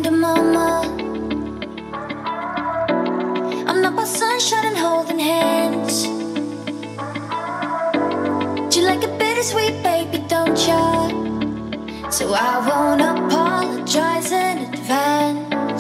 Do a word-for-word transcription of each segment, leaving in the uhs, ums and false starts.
wonder, mama. I'm not about sunshine and holding hands. Do you like it bittersweet, baby, don't ya? So I won't apologize in advance.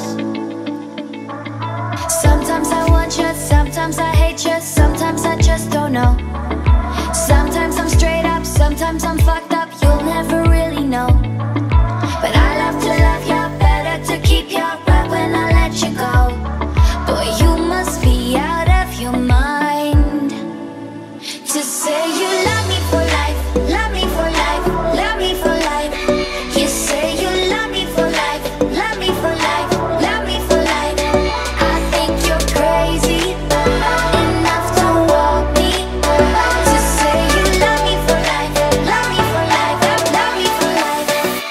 Sometimes I want you, sometimes I hate you, sometimes I just don't know. Sometimes I'm straight up, sometimes I'm fucked up, you'll never really know. But I love to love you, better to keep you right when I let you go. Boy, you must be out of your mind to say you love me for life, love me for life, love me for life. You say you love me for life, love me for life, love me for life. I think you're crazy enough to want me to say you love me for life, love me for life, love me for life.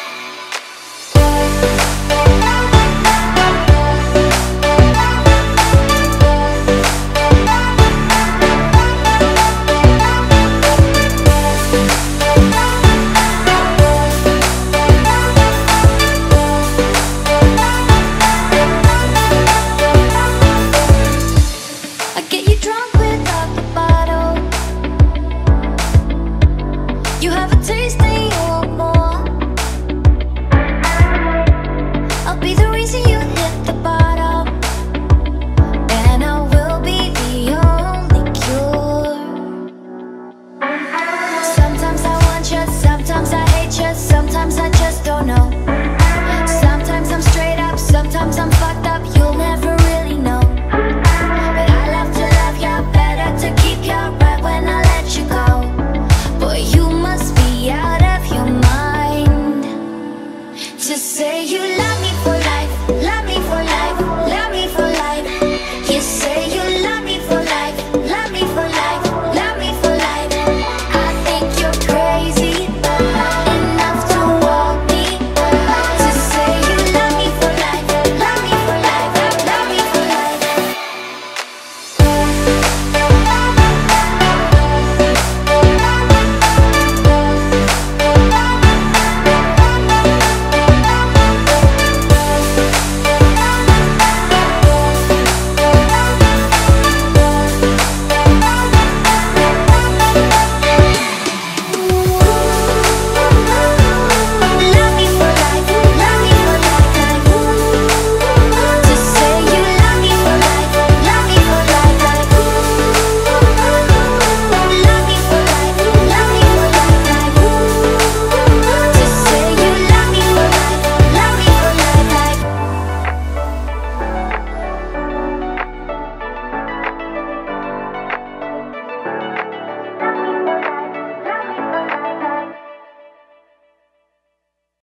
I get you drunk without the bottle. You have a taste and you want more. I'll be the reason you